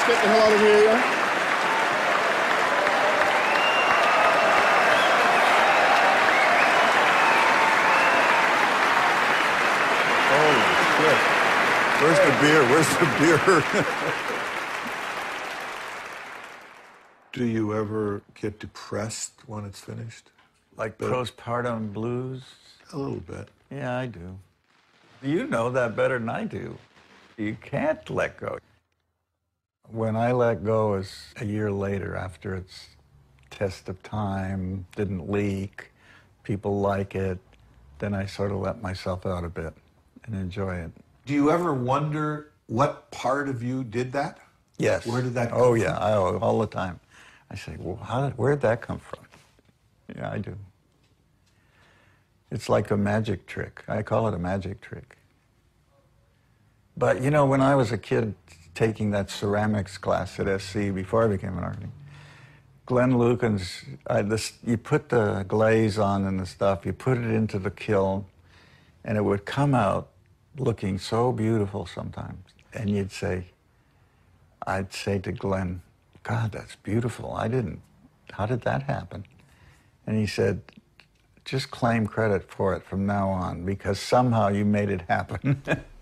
Let's get the hell out of here, yeah? Where's the beer? Where's the beer? Do you ever get depressed when it's finished? Like postpartum blues? A little bit. Yeah, I do. You know that better than I do. You can't let go. When I let go is a year later, after its test of time, didn't leak, people like it, then I sort of let myself out a bit and enjoy it. Do you ever wonder what part of you did that? Yes. Where did that come from? from? Yeah, all the time. I say, well, where'd that come from? Yeah, I do. It's like a magic trick. I call it a magic trick. But, you know, when I was a kid taking that ceramics class at SC before I became an architect, Glenn Lukens, you put the glaze on and the stuff, you put it into the kiln, and it would come out looking so beautiful sometimes. And I'd say to Glenn, God, that's beautiful. How did that happen? And he said, just claim credit for it from now on, because somehow you made it happen.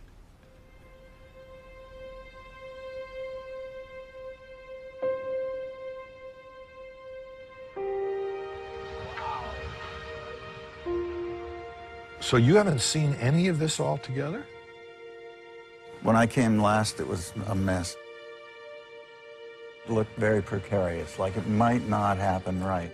So you haven't seen any of this all together? When I came last, it was a mess. It looked very precarious, like it might not happen right.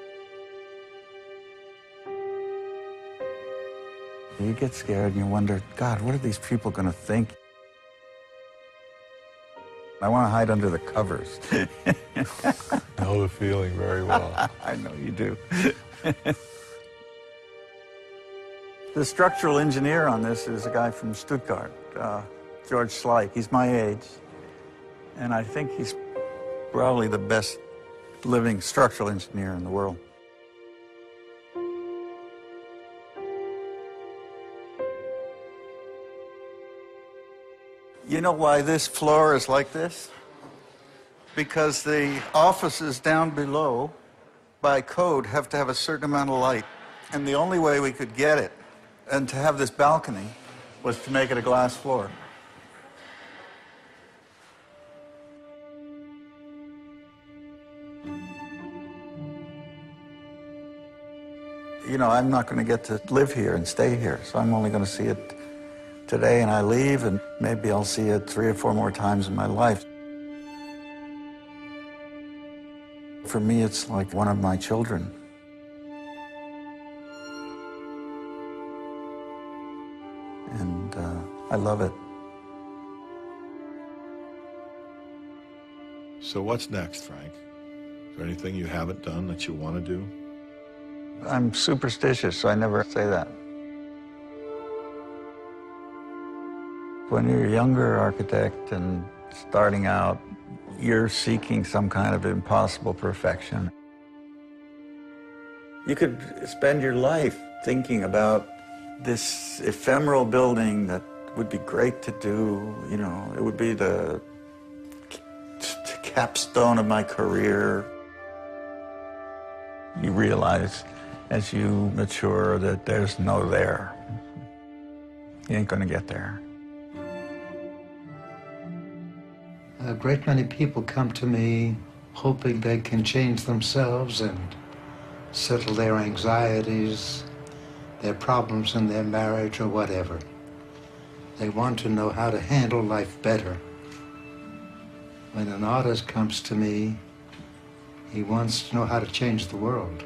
You get scared and you wonder, God, what are these people going to think? I want to hide under the covers. Know the feeling very well. I know you do. The structural engineer on this is a guy from Stuttgart, George Schleich. He's my age, and I think he's probably the best living structural engineer in the world. You know why this floor is like this? Because the offices down below, by code, have to have a certain amount of light. And the only way we could get it, and to have this balcony, was to make it a glass floor. You know, I'm not going to get to live here and stay here, so I'm only going to see it today, and I leave, and maybe I'll see it 3 or 4 more times in my life. For me, it's like one of my children. And I love it. So what's next, Frank? Is there anything you haven't done that you want to do? I'm superstitious, so I never say that. When you're a younger architect and starting out, you're seeking some kind of impossible perfection. You could spend your life thinking about this ephemeral building that would be great to do, you know, it would be the capstone of my career. You realize as you mature that there's no there. You ain't gonna get there. A great many people come to me hoping they can change themselves and settle their anxieties, their problems in their marriage or whatever. They want to know how to handle life better. When an artist comes to me, he wants to know how to change the world.